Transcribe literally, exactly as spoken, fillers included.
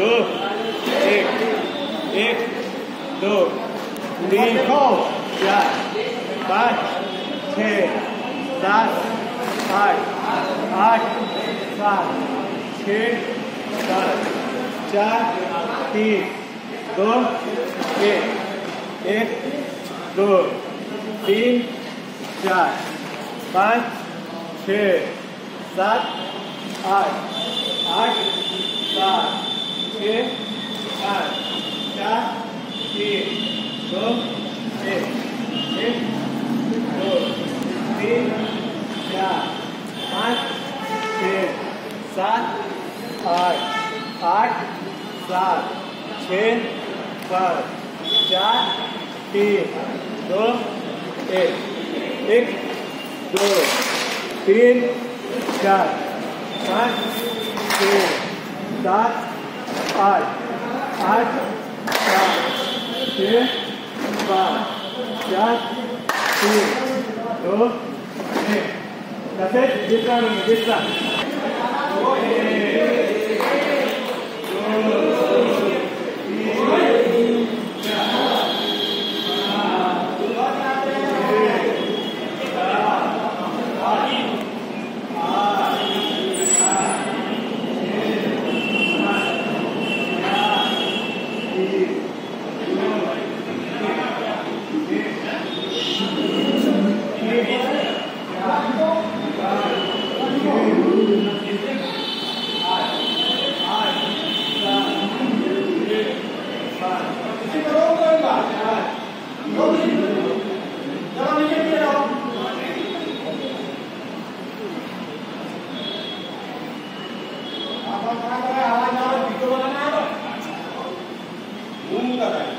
दो, एक, एक, दो, तीन, चार, पाँच, छः, सात, आठ, आठ, सात, छः, सात, चार, तीन, दो, एक, एक, दो, तीन, चार, पाँच, छः, सात, आठ, आठ, सात, छः, सात, चार, तीन, दो, एक, एक, दो, तीन, चार, पाँच, छः, सात, आठ, आठ, सात, छः, सात, चार, तीन, दो, एक, एक, दो, तीन, चार, पाँच, छः, सात, आठ, आठ, सात, छः, सात, चार, तीन, दो, एक। तसेच जितना नहीं जितना Nunca